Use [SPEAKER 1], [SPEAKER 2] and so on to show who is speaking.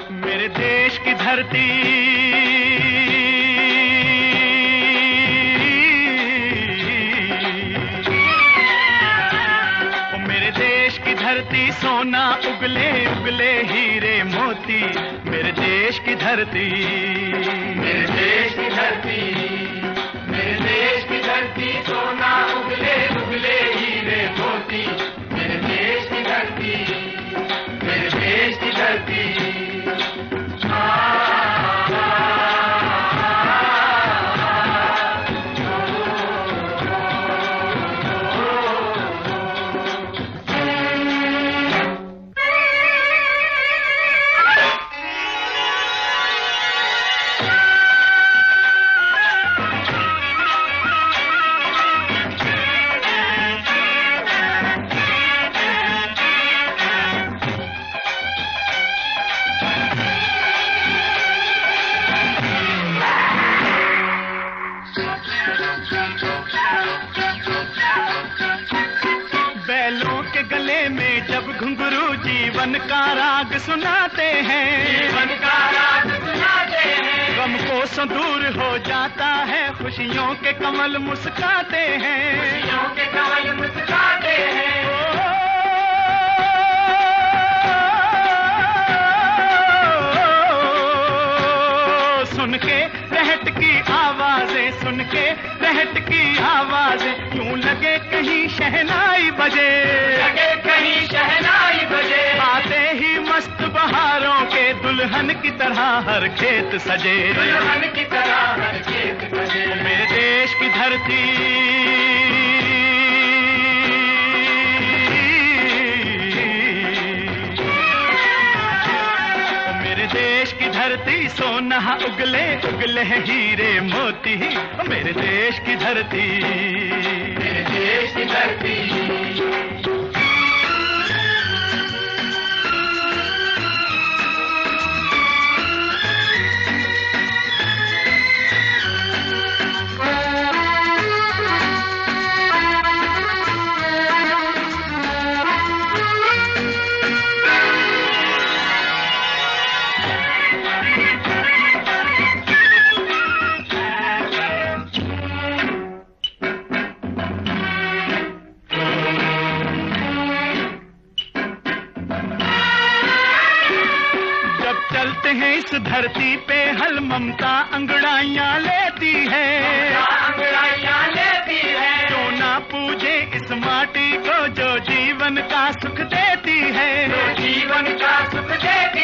[SPEAKER 1] मेरे देश की धरती मेरे देश की धरती सोना उगले उगले हीरे मोती। मेरे देश की धरती,
[SPEAKER 2] मेरे देश की धरती, मेरे देश की धरती सोना उगले उगले हीरे मोती। मेरे देश की धरती, मेरे देश की धरती।
[SPEAKER 1] बैलों के गले में जब घुंघरू जीवन का राग सुनाते हैं,
[SPEAKER 2] जीवन का राग सुनाते हैं।
[SPEAKER 1] गम को सो दूर हो जाता है, खुशियों के कमल मुस्काते हैं,
[SPEAKER 2] खुशियों के कमल मुस्काते हैं।
[SPEAKER 1] सुन के रहट की आवाजें, सुन के रहट की आवाजें, यूं लगे कहीं शहनाई बजे,
[SPEAKER 2] लगे कहीं शहनाई बजे।
[SPEAKER 1] आते ही मस्त बहारों के दुल्हन की तरह हर खेत सजे,
[SPEAKER 2] दुल्हन की तरह हर खेत सजे।
[SPEAKER 1] मेरे देश की धरती देश की धरती सोना उगले उगले हीरे मोती। मेरे देश की धरती,
[SPEAKER 2] मेरे देश की धरती।
[SPEAKER 1] चलते हैं इस धरती पे हल ममता अंगड़ाइयाँ लेती है,
[SPEAKER 2] अंगड़ाइयाँ लेती है।
[SPEAKER 1] जो ना पूजे इस माटी को जो जीवन का सुख देती है,
[SPEAKER 2] जो जीवन का सुख देती